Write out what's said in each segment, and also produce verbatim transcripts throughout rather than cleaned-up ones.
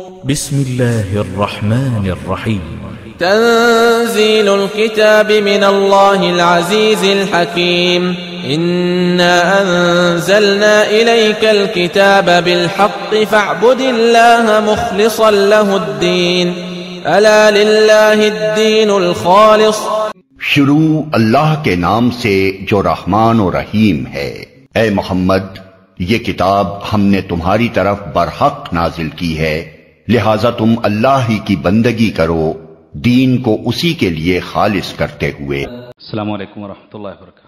بسم الله الرحمن الرحيم. تنزيل الكتاب من الله العزيز الحكيم. إنا أنزلنا إليك الكتاب بالحق فاعبد الله مخلصا له الدين ألا لله الدين الخالص. شروع اللہ کے نام سے جو رحمان و رحیم ہے۔ اے محمد، یہ کتاب ہم نے تمہاری طرف برحق نازل کی ہے، لہذا تم اللہ ہی کی بندگی کرو، دین کو اسی کے لیے خالص کرتے ہوئے۔ السلام علیکم ورحمۃ اللہ وبرکاتہ۔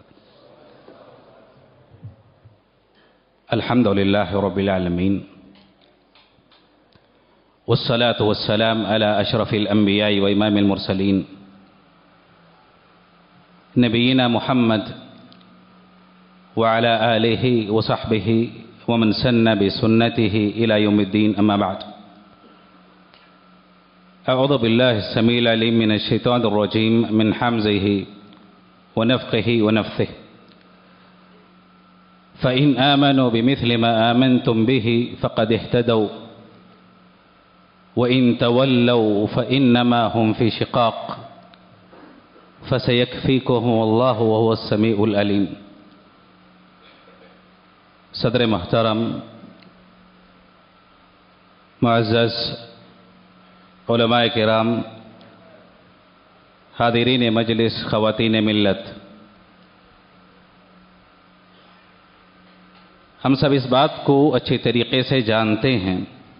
الحمد للہ رب العالمین، والصلاة والسلام على اشرف الانبیاء وامام المرسلین نبینا محمد وعلى آلہ وصحبہ ومن سن بسنته الى یوم الدین، اما بعد۔ اعوذ باللہ السمیع العلیم من الشیطان الرجیم من حمزہ ونفخہ ونفثہ۔ فإن آمنوا بمثل ما آمنتم به فقد اهتدوا وإن تولوا فإنما هم في شقاق فسيكفيكهم الله وهو السميع العليم۔ صدر محترم، معزز علماء کرام، حاضرین مجلس، خواتین ملت، ہم سب اس بات کو اچھے طریقے سے جانتے ہیں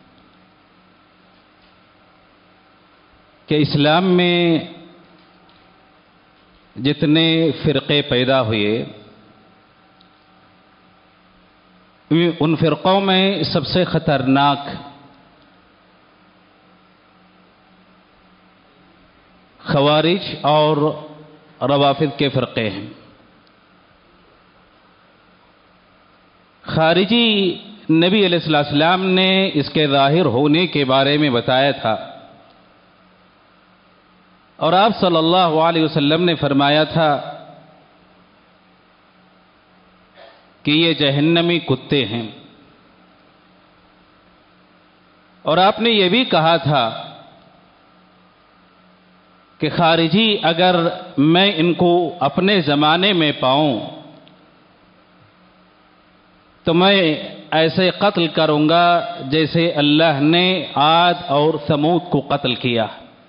کہ اسلام میں جتنے فرقے پیدا ہوئے، ان فرقوں میں سب سے خطرناک خوارج اور روافض کے فرقے ہیں۔ خارجی نبی علیہ السلام نے اس کے ظاہر ہونے کے بارے میں بتایا تھا، اور آپ صلی اللہ علیہ وسلم نے فرمایا تھا کہ یہ جہنمی کتے ہیں، اور آپ نے یہ بھی کہا تھا کہ خارجی اگر میں ان کو اپنے زمانے میں پاؤں تو میں ایسے قتل کروں گا جیسے اللہ نے عاد اور ثمود کو قتل کیا۔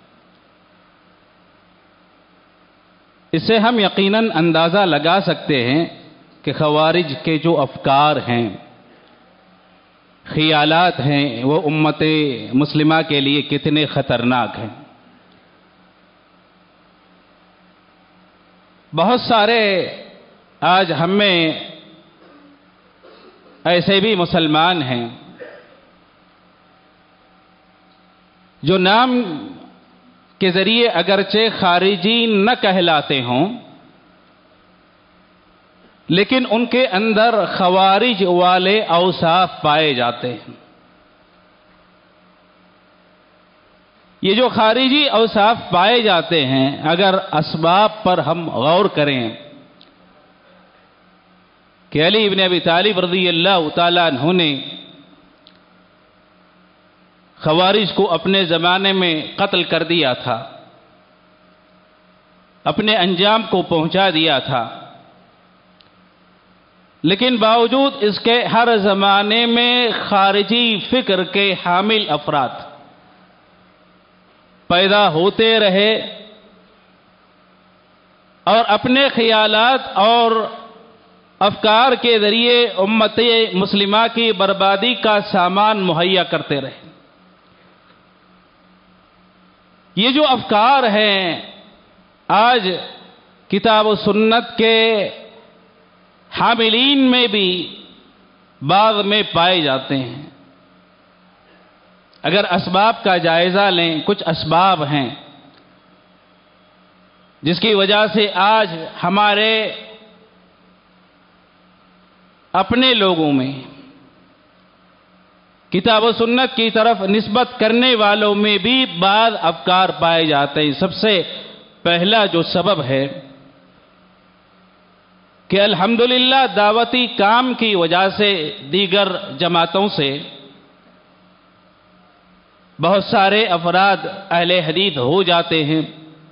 اس سے ہم یقیناً اندازہ لگا سکتے ہیں کہ خوارج کے جو افکار ہیں، خیالات ہیں، وہ امت مسلمہ کے لیے کتنے خطرناک ہیں۔ بہت سارے آج ہم میں ایسے بھی مسلمان ہیں جو نام کے ذریعے اگرچہ خارجی نہ کہلاتے ہوں، لیکن ان کے اندر خوارج والے اوصاف پائے جاتے ہیں۔ یہ جو خارجی اوصاف پائے جاتے ہیں، اگر اسباب پر ہم غور کریں کہ علی بن ابی طالب رضی اللہ تعالیٰ عنہ نے خوارج کو اپنے زمانے میں قتل کر دیا تھا، اپنے انجام کو پہنچا دیا تھا، لیکن باوجود اس کے ہر زمانے میں خارجی فکر کے حامل افراد پیدا ہوتے رہے، اور اپنے خیالات اور افکار کے ذریعے امت مسلمہ کی بربادی کا سامان مہیا کرتے رہے۔ یہ جو افکار ہیں آج کتاب و سنت کے حاملین میں بھی بعض میں پائے جاتے ہیں۔ اگر اسباب کا جائزہ لیں، کچھ اسباب ہیں جس کی وجہ سے آج ہمارے اپنے لوگوں میں کتاب و سنت کی طرف نسبت کرنے والوں میں بھی بعض افکار پائے جاتے ہیں۔ سب سے پہلا جو سبب ہے کہ الحمدللہ دعوتی کام کی وجہ سے دیگر جماعتوں سے بہت سارے افراد اہل حدیث ہو جاتے ہیں،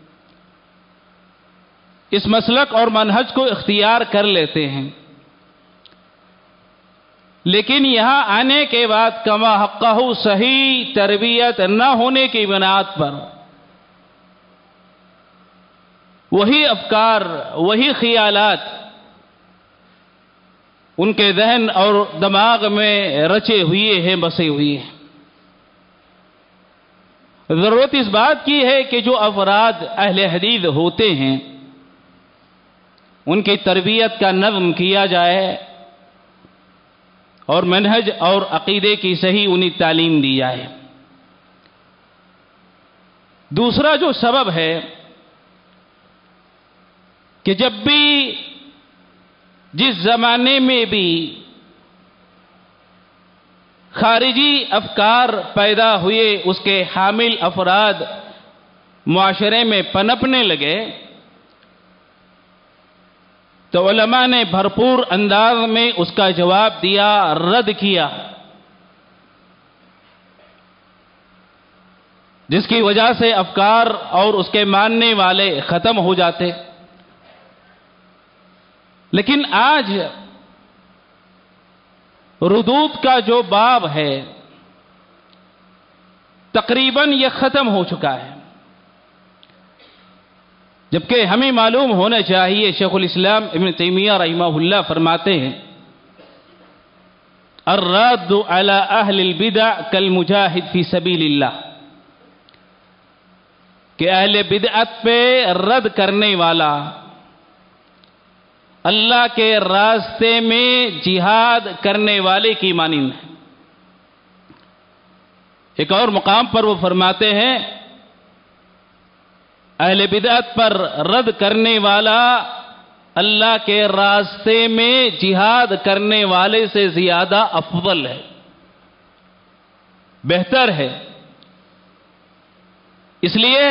اس مسلک اور منہج کو اختیار کر لیتے ہیں، لیکن یہاں آنے کے بعد کما حقہ صحیح تربیت نہ ہونے کی بنیاد پر وہی افکار، وہی خیالات ان کے ذہن اور دماغ میں رچے ہوئے ہیں، بسے ہوئے ہیں۔ ضرورت اس بات کی ہے کہ جو افراد اہل حدیث ہوتے ہیں ان کی تربیت کا نظم کیا جائے اور منہج اور عقیدے کی صحیح انہیں تعلیم دی جائے۔ دوسرا جو سبب ہے کہ جب بھی جس زمانے میں بھی خارجی افکار پیدا ہوئے، اس کے حامل افراد معاشرے میں پنپنے لگے، تو علماء نے بھرپور انداز میں اس کا جواب دیا، رد کیا، جس کی وجہ سے افکار اور اس کے ماننے والے ختم ہو جاتے۔ لیکن آج ردود کا جو باب ہے تقریباً یہ ختم ہو چکا ہے، جبکہ ہمیں معلوم ہونا چاہیے، شیخ الاسلام ابن تیمیہ رحمہ اللہ فرماتے ہیں الراد علی اہل البدع کالمجاہد فی سبیل اللہ، کہ اہل بدعت پہ رد کرنے والا اللہ کے راستے میں جہاد کرنے والے کی مانند ہے۔ ایک اور مقام پر وہ فرماتے ہیں اہل بدعت پر رد کرنے والا اللہ کے راستے میں جہاد کرنے والے سے زیادہ افضل ہے، بہتر ہے۔ اس لیے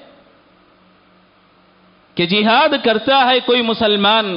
کہ جہاد کرتا ہے کوئی مسلمان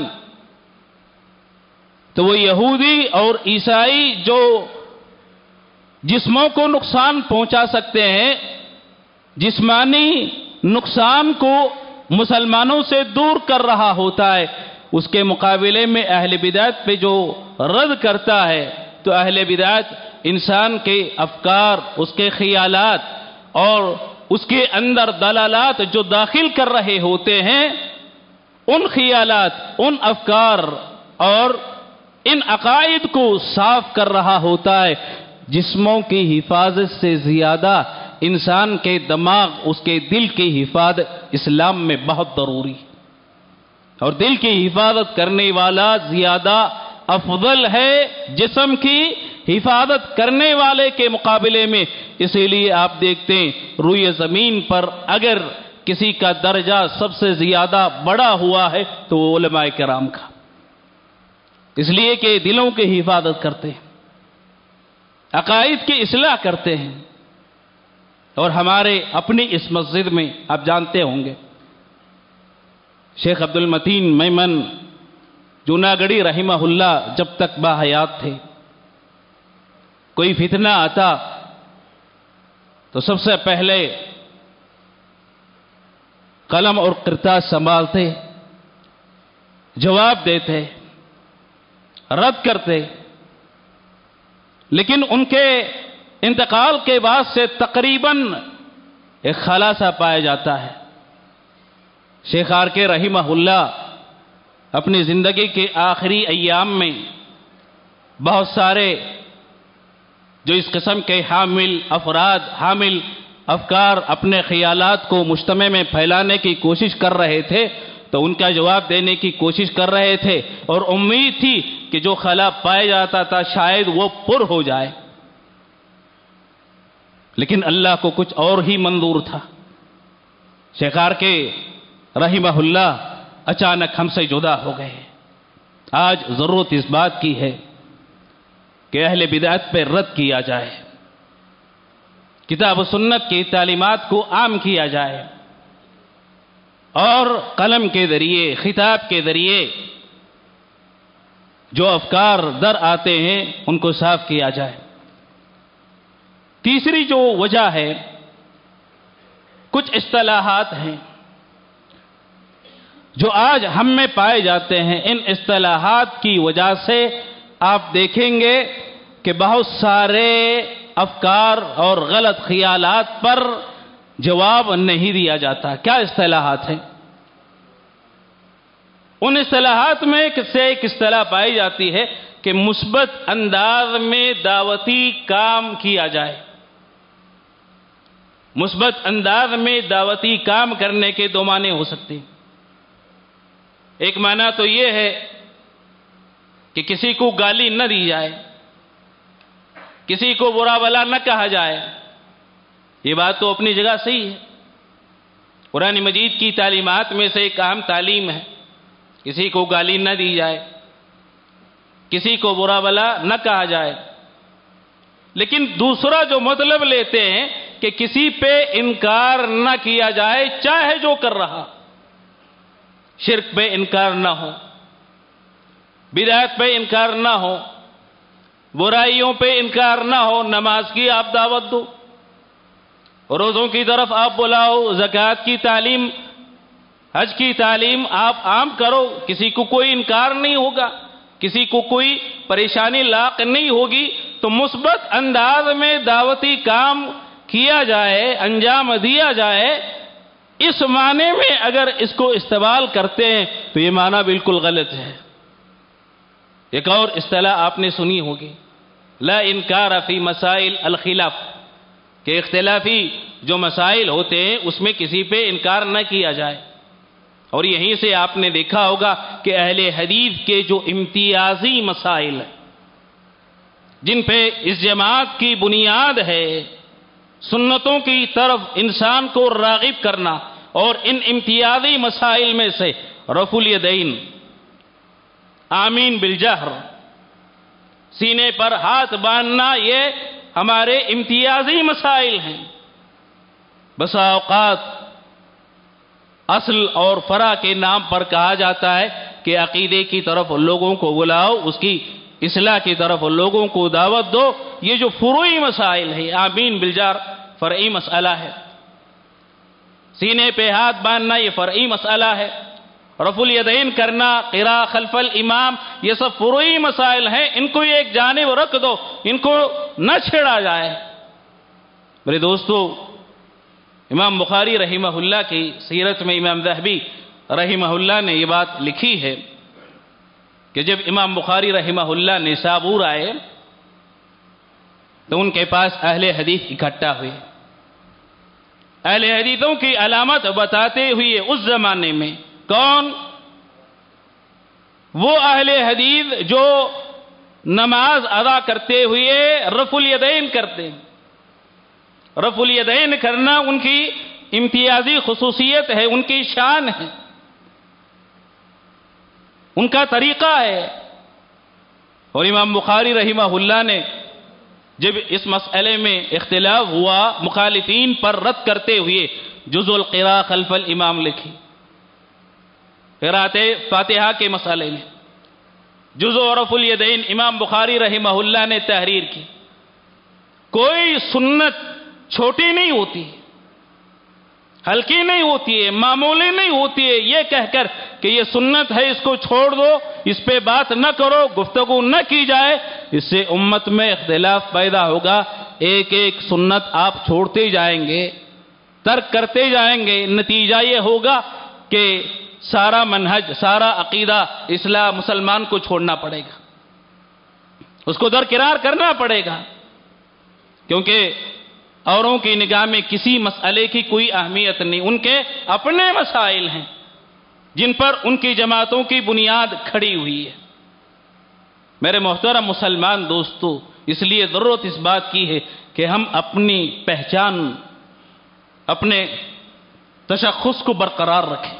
تو وہ یہودی اور عیسائی جو جسموں کو نقصان پہنچا سکتے ہیں، جسمانی نقصان کو مسلمانوں سے دور کر رہا ہوتا ہے، اس کے مقابلے میں اہل بدعت پہ جو رد کرتا ہے تو اہل بدعت انسان کے افکار، اس کے خیالات اور اس کے اندر دلالات جو داخل کر رہے ہوتے ہیں، ان خیالات، ان افکار اور ان عقائد کو صاف کر رہا ہوتا ہے۔ جسموں کی حفاظت سے زیادہ انسان کے دماغ، اس کے دل کی حفاظت اسلام میں بہت ضروری ہے، اور دل کی حفاظت کرنے والا زیادہ افضل ہے جسم کی حفاظت کرنے والے کے مقابلے میں۔ اسی لیے آپ دیکھتے ہیں روئے زمین پر اگر کسی کا درجہ سب سے زیادہ بڑا ہوا ہے تو وہ علماء کرام کا، اس لیے کہ دلوں کی حفاظت کرتے ہیں، عقائد کی اصلاح کرتے ہیں۔ اور ہمارے اپنی اس مسجد میں آپ جانتے ہوں گے شیخ عبد المتین میمن جوناگڑھی رحمہ اللہ جب تک باحیات تھے، کوئی فتنہ آتا تو سب سے پہلے قلم اور کرتاس سنبھالتے، جواب دیتے، رد کرتے۔ لیکن ان کے انتقال کے بعد سے تقریباً ایک خلاصہ پایا جاتا ہے۔ شیخ آر کے رحمہ اللہ اپنی زندگی کے آخری ایام میں بہت سارے جو اس قسم کے حامل افراد، حامل افکار اپنے خیالات کو مجتمع میں پھیلانے کی کوشش کر رہے تھے تو ان کا جواب دینے کی کوشش کر رہے تھے، اور امید تھی کہ جو خلا پایا جاتا تھا شاید وہ پر ہو جائے، لیکن اللہ کو کچھ اور ہی منظور تھا۔ شیخ آر کے رحمہ اللہ اچانک ہم سے جدا ہو گئے۔ آج ضرورت اس بات کی ہے کہ اہل بدعت پہ رد کیا جائے، کتاب و سنت کی تعلیمات کو عام کیا جائے، اور قلم کے ذریعے، خطاب کے ذریعے جو افکار در آتے ہیں ان کو صاف کیا جائے۔ تیسری جو وجہ ہے، کچھ اصطلاحات ہیں جو آج ہم میں پائے جاتے ہیں. ان اصطلاحات کی وجہ سے آپ دیکھیں گے کہ بہت سارے افکار اور غلط خیالات پر جواب نہیں دیا جاتا. کیا اصطلاحات ہیں؟ ان اصطلاحات میں سے ایک اصطلاح پائی جاتی ہے کہ مثبت انداز میں دعوتی کام کیا جائے. مثبت انداز میں دعوتی کام کرنے کے دو معنی ہو سکتے ہیں. ایک معنی تو یہ ہے کہ کسی کو گالی نہ دی جائے، کسی کو برا بھلا نہ کہا جائے. یہ بات تو اپنی جگہ صحیح ہے. قرآن مجید کی تعلیمات میں سے ایک اہم تعلیم ہے کسی کو گالی نہ دی جائے، کسی کو برا بھلا نہ کہا جائے. لیکن دوسرا جو مطلب لیتے ہیں کہ کسی پہ انکار نہ کیا جائے، چاہے جو کر رہا. شرک پہ انکار نہ ہو، بدعت پہ انکار نہ ہو، برائیوں پہ انکار نہ ہو. نماز کی آپ دعوت دو، روزوں کی طرف آپ بلاؤ، زکوٰۃ کی تعلیم، حج کی تعلیم آپ عام کرو. کسی کو کوئی انکار نہیں ہوگا، کسی کو کوئی پریشانی لاحق نہیں ہوگی. تو مثبت انداز میں دعوتی کام کیا جائے، انجام دیا جائے. اس معنی میں اگر اس کو استعمال کرتے ہیں تو یہ معنی بالکل غلط ہے. ایک اور اصطلاح آپ نے سنی ہوگی، لا انکار فی مسائل الخلاف، کہ اختلافی جو مسائل ہوتے ہیں اس میں کسی پہ انکار نہ کیا جائے. اور یہیں سے آپ نے دیکھا ہوگا کہ اہل حدیث کے جو امتیازی مسائل ہیں جن پہ اس جماعت کی بنیاد ہے سنتوں کی طرف انسان کو راغب کرنا، اور ان امتیازی مسائل میں سے رفع الیدین، آمین بالجہر، سینے پر ہاتھ باندھنا، یہ ہمارے امتیازی مسائل ہیں. بسا اوقات اصل اور فرع کے نام پر کہا جاتا ہے کہ عقیدے کی طرف لوگوں کو بلاؤ، اس کی اصلاح کی طرف لوگوں کو دعوت دو. یہ جو فروعی مسائل ہیں، آمین بالجہر فرعی مسئلہ ہے، سینے پہ ہاتھ باندھنا یہ فرعی مسئلہ ہے، رفع الیدین کرنا، قراءہ خلف الامام، یہ سب فروعی مسائل ہیں. ان کو ایک جانب رکھ دو، ان کو نہ چھیڑا جائے. میرے دوستو، امام بخاری رحمہ اللہ کی سیرت میں امام ذہبی رحمہ اللہ نے یہ بات لکھی ہے کہ جب امام بخاری رحمہ اللہ نسابور آئے تو ان کے پاس اہل حدیث اکٹھا ہوئے. اہل حدیثوں کی علامت بتاتے ہوئے اس زمانے میں کون؟ وہ اہل حدیث جو نماز ادا کرتے ہوئے رفع الیدین کرتے ہیں. رفع الیدین کرنا ان کی امتیازی خصوصیت ہے، ان کی شان ہے، ان کا طریقہ ہے. اور امام بخاری رحمہ اللہ نے جب اس مسئلے میں اختلاف ہوا، مخالفین پر رد کرتے ہوئے جزء القراءہ خلف الامام لکھی. قراءت فاتحہ کے مسئلے میں جزء رفع الیدین امام بخاری رحمہ اللہ نے تحریر کی. کوئی سنت چھوٹی نہیں ہوتی، ہلکی نہیں ہوتی ہے، معمولی نہیں ہوتی ہے یہ کہہ کر کہ یہ سنت ہے اس کو چھوڑ دو، اس پہ بات نہ کرو، گفتگو نہ کی جائے. اس سے امت میں اختلاف پیدا ہوگا. ایک ایک سنت آپ چھوڑتے جائیں گے، ترک کرتے جائیں گے، نتیجہ یہ ہوگا کہ سارا منہج، سارا عقیدہ اصلاح مسلمان کو چھوڑنا پڑے گا، اس کو درکنار کرنا پڑے گا. کیونکہ اوروں کی نگاہ میں کسی مسئلے کی کوئی اہمیت نہیں، ان کے اپنے مسائل ہیں جن پر ان کی جماعتوں کی بنیاد کھڑی ہوئی ہے. میرے محترم مسلمان دوستو، اس لیے ضرورت اس بات کی ہے کہ ہم اپنی پہچان، اپنے تشخص کو برقرار رکھیں.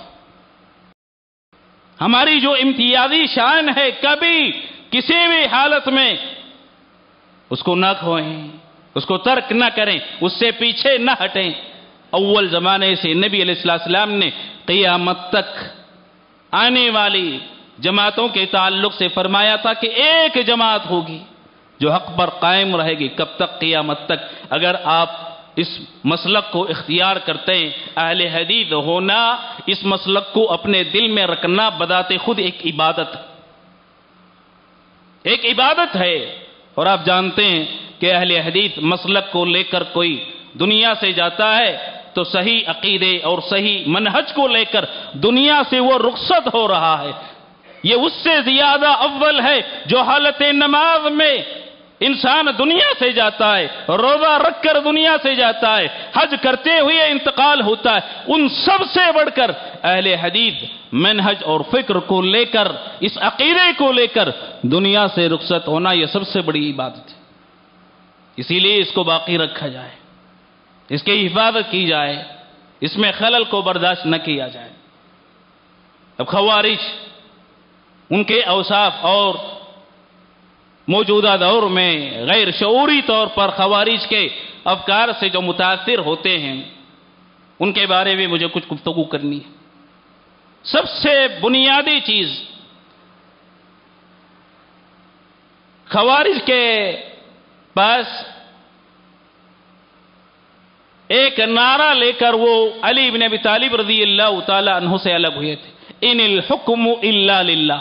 ہماری جو امتیازی شان ہے کبھی کسی بھی حالت میں اس کو نہ کھوئیں، اس کو ترک نہ کریں، اس سے پیچھے نہ ہٹیں. اول زمانے سے نبی علیہ السلام نے قیامت تک آنے والی جماعتوں کے تعلق سے فرمایا تھا کہ ایک جماعت ہوگی جو حق پر قائم رہے گی کب تک؟ قیامت تک۔ اگر آپ اس مسلک کو اختیار کرتے ہیں، اہل حدیث ہونا، اس مسلک کو اپنے دل میں رکھنا بذات خود ایک عبادت ہے، ایک عبادت ہے۔ اور آپ جانتے ہیں کہ اہل حدیث مسلک کو لے کر کوئی دنیا سے جاتا ہے تو صحیح عقیدے اور صحیح منہج کو لے کر دنیا سے وہ رخصت ہو رہا ہے۔ یہ اس سے زیادہ اول ہے جو حالت نماز میں انسان دنیا سے جاتا ہے، روزہ رکھ کر دنیا سے جاتا ہے، حج کرتے ہوئے انتقال ہوتا ہے۔ ان سب سے بڑھ کر اہل حدیث منہج اور فکر کو لے کر، اس عقیدے کو لے کر دنیا سے رخصت ہونا، یہ سب سے بڑی عبادت ہے۔ اسی لیے اس کو باقی رکھا جائے، اس کی حفاظت کی جائے، اس میں خلل کو برداشت نہ کیا جائے۔ اب خوارج، ان کے اوصاف اور موجودہ دور میں غیر شعوری طور پر خوارج کے افکار سے جو متاثر ہوتے ہیں، ان کے بارے میں مجھے کچھ گفتگو کرنی ہے۔ سب سے بنیادی چیز، خوارج کے پاس ایک نعرہ لے کر وہ علی بن ابی طالب رضی اللہ تعالی عنہ سے الگ ہوئے تھے، ان الحکم الا للہ،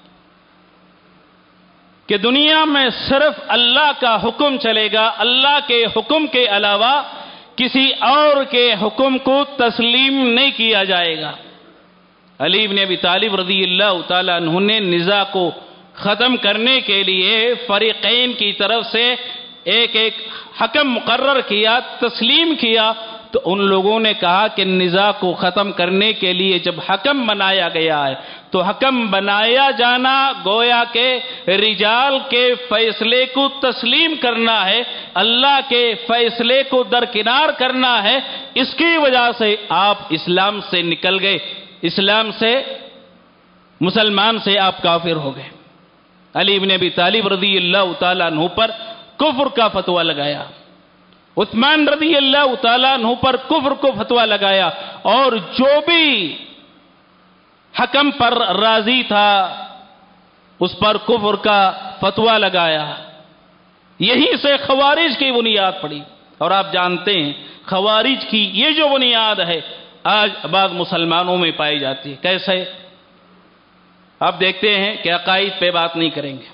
کہ دنیا میں صرف اللہ کا حکم چلے گا، اللہ کے حکم کے علاوہ کسی اور کے حکم کو تسلیم نہیں کیا جائے گا۔ علی بن ابی طالب رضی اللہ تعالی عنہ نے نزاع کو ختم کرنے کے لیے فریقین کی طرف سے ایک ایک حکم مقرر کیا، تسلیم کیا، تو ان لوگوں نے کہا کہ نزاع کو ختم کرنے کے لیے جب حکم بنایا گیا ہے تو حکم بنایا جانا گویا کہ رجال کے فیصلے کو تسلیم کرنا ہے، اللہ کے فیصلے کو درکنار کرنا ہے۔ اس کی وجہ سے آپ اسلام سے نکل گئے، اسلام سے، مسلمان سے آپ کافر ہو گئے۔ علی بن ابی طالب رضی اللہ تعالیٰ عنہ پر کفر کا فتویٰ لگایا، عثمان رضی اللہ تعالیٰ عنہ پر کفر کو فتویٰ لگایا، اور جو بھی حکم پر راضی تھا اس پر کفر کا فتویٰ لگایا۔ یہیں سے خوارج کی بنیاد پڑی، اور آپ جانتے ہیں خوارج کی یہ جو بنیاد ہے آج بعض مسلمانوں میں پائی جاتی ہے۔ کیسے؟ آپ دیکھتے ہیں کہ عقائد پہ بات نہیں کریں گے،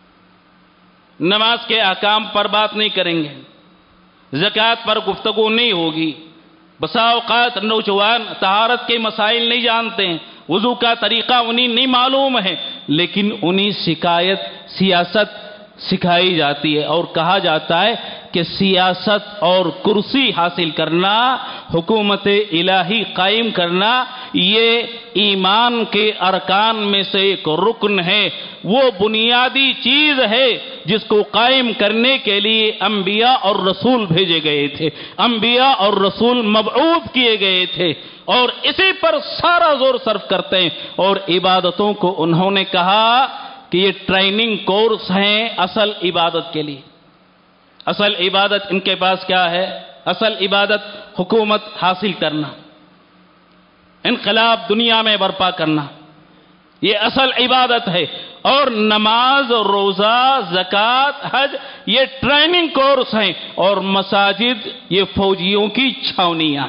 نماز کے احکام پر بات نہیں کریں گے، زکوٰۃ پر گفتگو نہیں ہوگی، بسا اوقات نوجوان طہارت کے مسائل نہیں جانتے ہیں، وضو کا طریقہ انہیں نہیں معلوم ہے، لیکن انہیں شکایت سیاست سکھائی جاتی ہے، اور کہا جاتا ہے کہ سیاست اور کرسی حاصل کرنا، حکومت الہی قائم کرنا، یہ ایمان کے ارکان میں سے ایک رکن ہے، وہ بنیادی چیز ہے جس کو قائم کرنے کے لیے انبیاء اور رسول بھیجے گئے تھے، انبیاء اور رسول مبعوث کیے گئے تھے، اور اسی پر سارا زور صرف کرتے ہیں۔ اور عبادتوں کو انہوں نے کہا کہ یہ ٹریننگ کورس ہیں اصل عبادت کے لیے۔ اصل عبادت ان کے پاس کیا ہے؟ اصل عبادت حکومت حاصل کرنا، انقلاب دنیا میں برپا کرنا، یہ اصل عبادت ہے۔ اور نماز، روزہ، زکوٰۃ، حج یہ ٹریننگ کورس ہیں، اور مساجد یہ فوجیوں کی چھاونیاں۔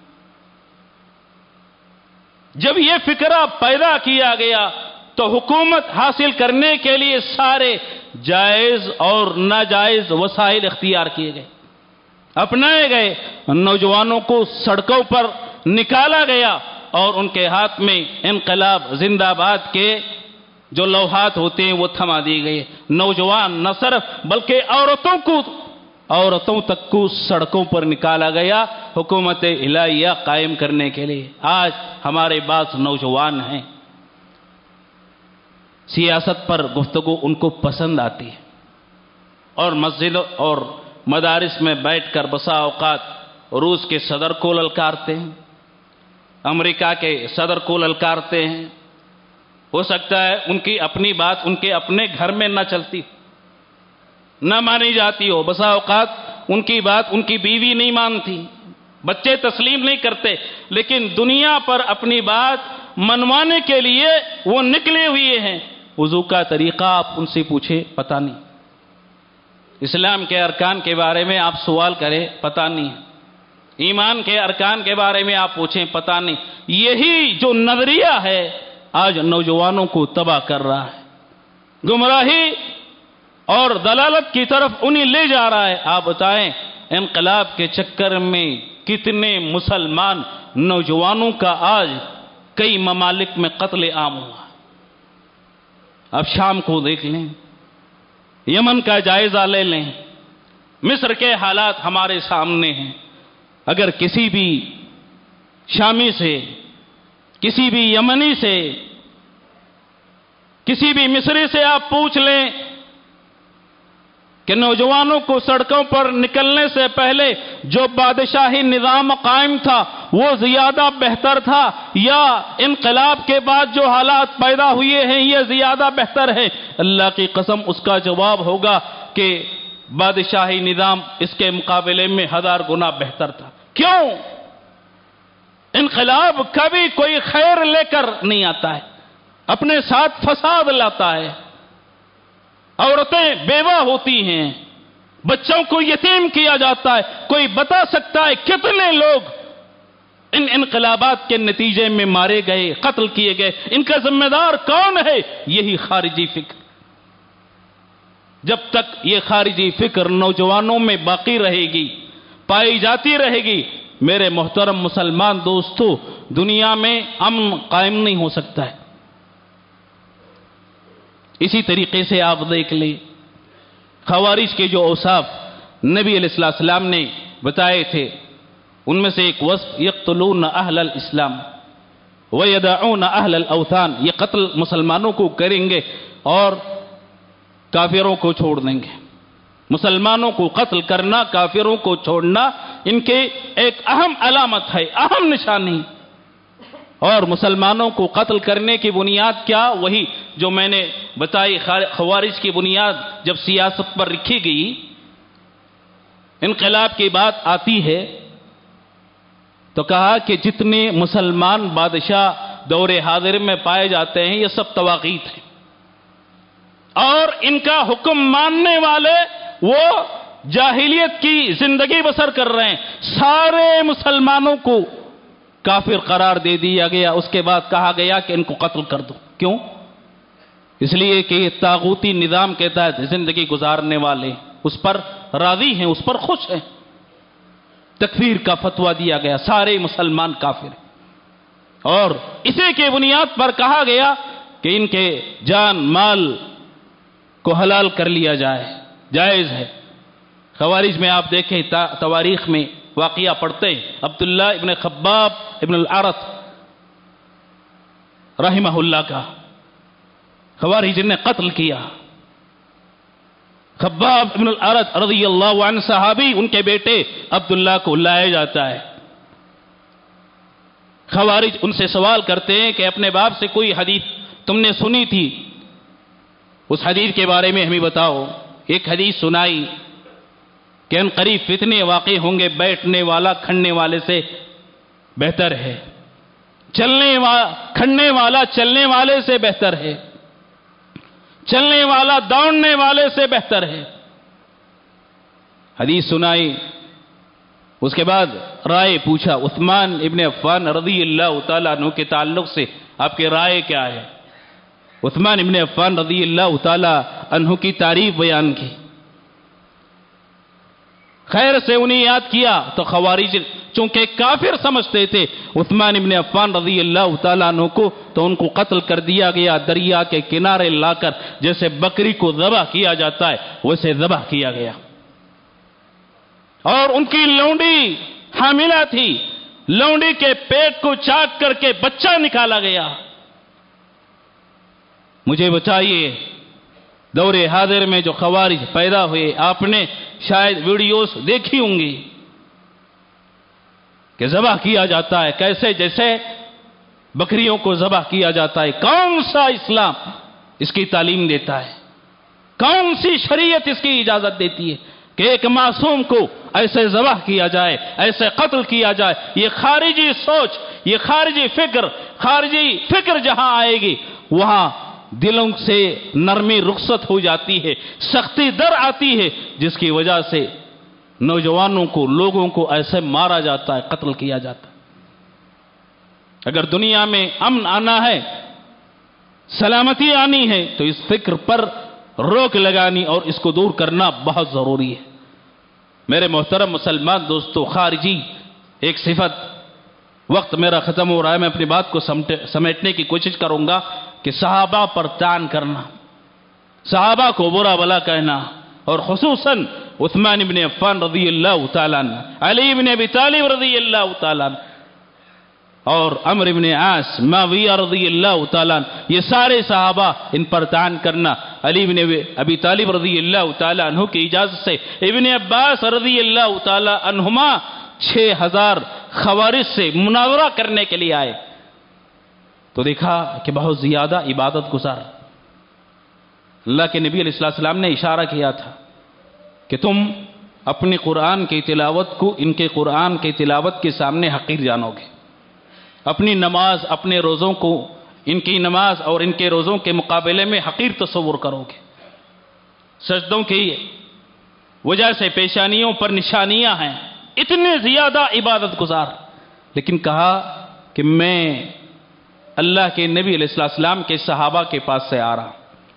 جب یہ فکرہ پیدا کیا گیا تو حکومت حاصل کرنے کے لیے سارے جائز اور ناجائز وسائل اختیار کیے گئے، اپنائے گئے، نوجوانوں کو سڑکوں پر نکالا گیا، اور ان کے ہاتھ میں انقلاب زندہ باد کے جو لوحات ہوتے ہیں وہ تھما دی گئی۔ نوجوان نہ صرف بلکہ عورتوں کو عورتوں تک کو سڑکوں پر نکالا گیا حکومت الہیہ قائم کرنے کے لیے۔ آج ہمارے بعض نوجوان ہیں، سیاست پر گفتگو ان کو پسند آتی ہے، اور مسجد اور مدارس میں بیٹھ کر بسا اوقات روس کے صدر کو للکارتے ہیں، امریکہ کے صدر کو للکارتے ہیں۔ ہو سکتا ہے ان کی اپنی بات ان کے اپنے گھر میں نہ چلتی، نہ مانی جاتی ہو، بسا اوقات ان کی بات ان کی بیوی نہیں مانتی، بچے تسلیم نہیں کرتے، لیکن دنیا پر اپنی بات منوانے کے لیے وہ نکلے ہوئے ہیں۔ وضو کا طریقہ آپ ان سے پوچھیں، پتہ نہیں، اسلام کے ارکان کے بارے میں آپ سوال کریں پتہ نہیں، ایمان کے ارکان کے بارے میں آپ پوچھیں پتہ نہیں. یہی جو نظریہ ہے آج نوجوانوں کو تباہ کر رہا ہے، گمراہی اور دلالت کی طرف انہیں لے جا رہا ہے. آپ بتائیں انقلاب کے چکر میں کتنے مسلمان نوجوانوں کا آج کئی ممالک میں قتل عام ہوا. اب شام کو دیکھ لیں، یمن کا جائزہ لے لیں، مصر کے حالات ہمارے سامنے ہیں. اگر کسی بھی شامی سے، کسی بھی یمنی سے، کسی بھی مصری سے آپ پوچھ لیں کہ نوجوانوں کو سڑکوں پر نکلنے سے پہلے جو بادشاہی نظام قائم تھا وہ زیادہ بہتر تھا یا انقلاب کے بعد جو حالات پیدا ہوئے ہیں یہ زیادہ بہتر ہے، اللہ کی قسم اس کا جواب ہوگا کہ بادشاہی نظام اس کے مقابلے میں ہزار گنا بہتر تھا. کیوں؟ انقلاب کبھی کوئی خیر لے کر نہیں آتا ہے، اپنے ساتھ فساد لاتا ہے. عورتیں بیوہ ہوتی ہیں، بچوں کو یتیم کیا جاتا ہے. کوئی بتا سکتا ہے کتنے لوگ ان انقلابات کے نتیجے میں مارے گئے، قتل کیے گئے؟ ان کا ذمہ دار کون ہے؟ یہی خارجی فکر. جب تک یہ خارجی فکر نوجوانوں میں باقی رہے گی، پائی جاتی رہے گی، میرے محترم مسلمان دوستو، دنیا میں امن قائم نہیں ہو سکتا ہے. اسی طریقے سے آپ دیکھ لیں خوارج کے جو اوصاف نبی علیہ السلام نے بتائے تھے، ان میں سے ایک وصف یقتلون اہل الاسلام ویدعون اہل الاوثان، یہ قتل مسلمانوں کو کریں گے اور کافروں کو چھوڑ دیں گے. مسلمانوں کو قتل کرنا، کافروں کو چھوڑنا ان کے ایک اہم علامت ہے، اہم نشانی. اور مسلمانوں کو قتل کرنے کی بنیاد کیا؟ وہی جو میں نے بتائی، خوارج کی بنیاد جب سیاست پر رکھی گئی، انقلاب کی بات آتی ہے تو کہا کہ جتنے مسلمان بادشاہ دور حاضر میں پائے جاتے ہیں یہ سب طواغیت ہیں، اور ان کا حکم ماننے والے وہ جاہلیت کی زندگی بسر کر رہے ہیں. سارے مسلمانوں کو کافر قرار دے دیا گیا. اس کے بعد کہا گیا کہ ان کو قتل کر دو. کیوں؟ اس لیے کہ یہ طاغوتی نظام کے تحت زندگی گزارنے والے اس پر راضی ہیں، اس پر خوش ہیں. تکفیر کا فتویٰ دیا گیا، سارے مسلمان کافر ہیں. اور اسی کی بنیاد پر کہا گیا کہ ان کے جان مال کو حلال کر لیا جائے، جائز ہے. خوارج میں آپ دیکھیں تواریخ میں واقعہ پڑھتے ہیں عبداللہ ابن خباب ابن العرت رحمہ اللہ کا، خوارج نے قتل کیا. خباب ابن العرت رضی اللہ عنہ صحابی، ان کے بیٹے عبداللہ کو لایا جاتا ہے. خوارج ان سے سوال کرتے ہیں کہ اپنے باپ سے کوئی حدیث تم نے سنی تھی، اس حدیث کے بارے میں ہمیں بتاؤ. ایک حدیث سنائی کہ ان قریب فتنے واقع ہوں گے، بیٹھنے والا کھڑنے والے سے بہتر ہے، چلنے والا کھڑنے والا چلنے والے سے بہتر ہے، چلنے والا دوڑنے والے سے بہتر ہے. حدیث سنائی. اس کے بعد رائے پوچھا عثمان ابن عفان رضی اللہ تعالیٰ عنہ کے تعلق سے آپ کی رائے کیا ہے؟ عثمان ابن عفان رضی اللہ تعالیٰ عنہ کی تعریف بیان کی. خیر سے انہیں یاد کیا تو خوارج چونکہ کافر سمجھتے تھے عثمان ابن عفان رضی اللہ تعالیٰ عنہ کو، تو ان کو قتل کر دیا گیا. دریا کے کنارے لا کر جیسے بکری کو ذبح کیا جاتا ہے ویسے ذبح کیا گیا. اور ان کی لونڈی حاملہ تھی، لونڈی کے پیٹ کو چاک کر کے بچہ نکالا گیا. مجھے بتائیے دور حاضر میں جو خوارج پیدا ہوئے، آپ نے شاید ویڈیوز دیکھی ہوں گی کہ ذبح کیا جاتا ہے کیسے، جیسے بکریوں کو ذبح کیا جاتا ہے. کون سا اسلام اس کی تعلیم دیتا ہے؟ کون سی شریعت اس کی اجازت دیتی ہے کہ ایک معصوم کو ایسے ذبح کیا جائے، ایسے قتل کیا جائے؟ یہ خارجی سوچ، یہ خارجی فکر، خارجی فکر جہاں آئے گی وہاں دلوں سے نرمی رخصت ہو جاتی ہے، سختی در آتی ہے، جس کی وجہ سے نوجوانوں کو، لوگوں کو ایسے مارا جاتا ہے، قتل کیا جاتا ہے۔ اگر دنیا میں امن آنا ہے، سلامتی آنی ہے، تو اس فکر پر روک لگانی اور اس کو دور کرنا بہت ضروری ہے۔ میرے محترم مسلمان دوستو، خارجی ایک صفت، وقت میرا ختم ہو رہا ہے، میں اپنی بات کو سمیٹنے کی کوشش کروں گا کہ صحابہ پر طعن کرنا، صحابہ کو برا بلا کہنا، اور خصوصاً عثمان بن عفان رضی اللہ تعالیٰ عنہ، علی بن ابی طالب رضی اللہ تعالیٰ عنہ، اور عمرو بن عاص، معاویہ رضی اللہ تعالیٰ عنہ، یہ سارے صحابہ، ان پر طعن کرنا۔ علی بن ابی طالب رضی اللہ تعالیٰ عنہ کی اجازت سے ابن عباس رضی اللہ تعالیٰ عنہما چھ ہزار خوارج سے مناظرہ کرنے کے لیے آئے، تو دیکھا کہ بہت زیادہ عبادت گزار۔ اللہ کے نبی علیہ السلام نے اشارہ کیا تھا کہ تم اپنی قرآن کی تلاوت کو ان کے قرآن کی تلاوت کے سامنے حقیر جانو گے، اپنی نماز، اپنے روزوں کو ان کی نماز اور ان کے روزوں کے مقابلے میں حقیر تصور کرو گے۔ سجدوں کی وجہ سے پیشانیوں پر نشانیاں ہیں، اتنے زیادہ عبادت گزار، لیکن کہا کہ میں اللہ کے نبی علیہ السلام کے صحابہ کے پاس سے آ رہا ہوں،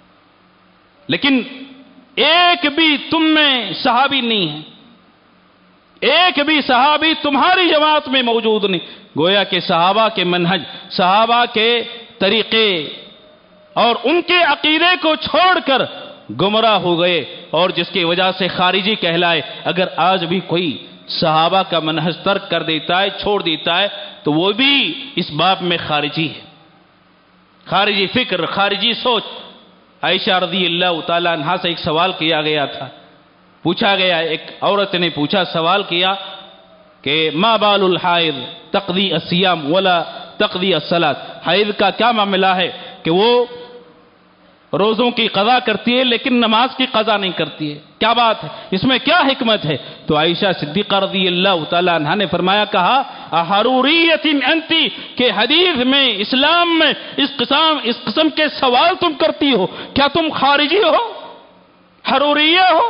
لیکن ایک بھی تم میں صحابی نہیں ہے، ایک بھی صحابی تمہاری جماعت میں موجود نہیں۔ گویا کہ صحابہ کے منہج، صحابہ کے طریقے اور ان کے عقیدے کو چھوڑ کر گمراہ ہو گئے، اور جس کی وجہ سے خارجی کہلائے۔ اگر آج بھی کوئی صحابہ کا منہج ترک کر دیتا ہے، چھوڑ دیتا ہے، تو وہ بھی اس باب میں خارجی ہے، خارجی فکر، خارجی سوچ۔ عائشہ رضی اللہ تعالیٰ عنہا سے ایک سوال کیا گیا تھا، پوچھا گیا، ایک عورت نے پوچھا، سوال کیا کہ ما بال الحائض تقضی الصیام ولا تقضی الصلاۃ، حائض کا کیا معاملہ ہے کہ وہ روزوں کی قضا کرتی ہے لیکن نماز کی قضا نہیں کرتی ہے، کیا بات ہے، اس میں کیا حکمت ہے؟ تو عائشہ صدیقہ رضی اللہ تعالیٰ عنہا نے فرمایا، کہا احروریت انتی، کہ حدیث میں، اسلام میں اس قسم اس قسم کے سوال تم کرتی ہو، کیا تم خارجی ہو، حروریہ ہو؟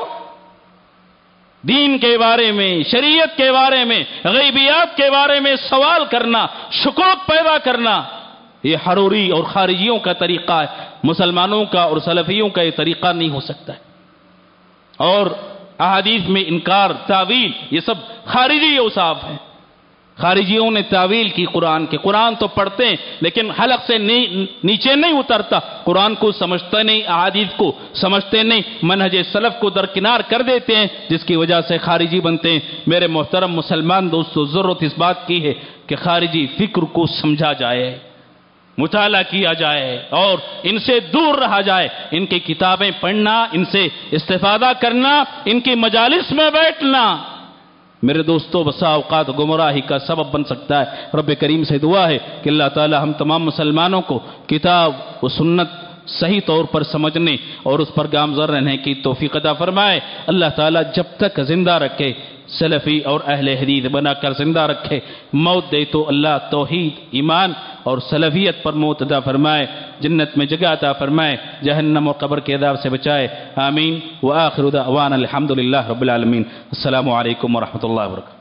دین کے بارے میں، شریعت کے بارے میں، غیبیات کے بارے میں سوال کرنا، شکوک پیدا کرنا، یہ حروری اور خارجیوں کا طریقہ ہے، مسلمانوں کا اور سلفیوں کا یہ طریقہ نہیں ہو سکتا ہے۔ اور احادیث میں انکار، تعویل، یہ سب خارجی اوصاف ہیں۔ خارجیوں نے تعویل کی قرآن کے، قرآن تو پڑھتے ہیں لیکن حلق سے نیچے نہیں اترتا، قرآن کو سمجھتے نہیں، احادیث کو سمجھتے نہیں، منہج سلف کو درکنار کر دیتے ہیں، جس کی وجہ سے خارجی بنتے ہیں۔ میرے محترم مسلمان دوستو، ضرورت اس بات کی ہے کہ خارجی فکر کو سمجھا جائے، مطالعہ کیا جائے اور ان سے دور رہا جائے، ان کی کتابیں پڑھنا، ان سے استفادہ کرنا، ان کی مجالس میں بیٹھنا میرے دوستو بسا اوقات گمراہی کا سبب بن سکتا ہے۔ رب کریم سے دعا ہے کہ اللہ تعالی ہم تمام مسلمانوں کو کتاب و سنت صحیح طور پر سمجھنے اور اس پر گامزن رہنے کی توفیق عطا فرمائے۔ اللہ تعالی جب تک زندہ رکھے، سلفی اور اہل حدیث بنا کر زندہ رکھے، موت دے تو اللہ توحید، ایمان اور سلفیت پر موت عطا فرمائے، جنت میں جگہ عطا فرمائے، جہنم اور قبر کے عذاب سے بچائے، آمین۔ وآخر دعوانا الحمدللہ رب العالمین۔ السلام علیکم ورحمۃ اللہ وبرکاتہ۔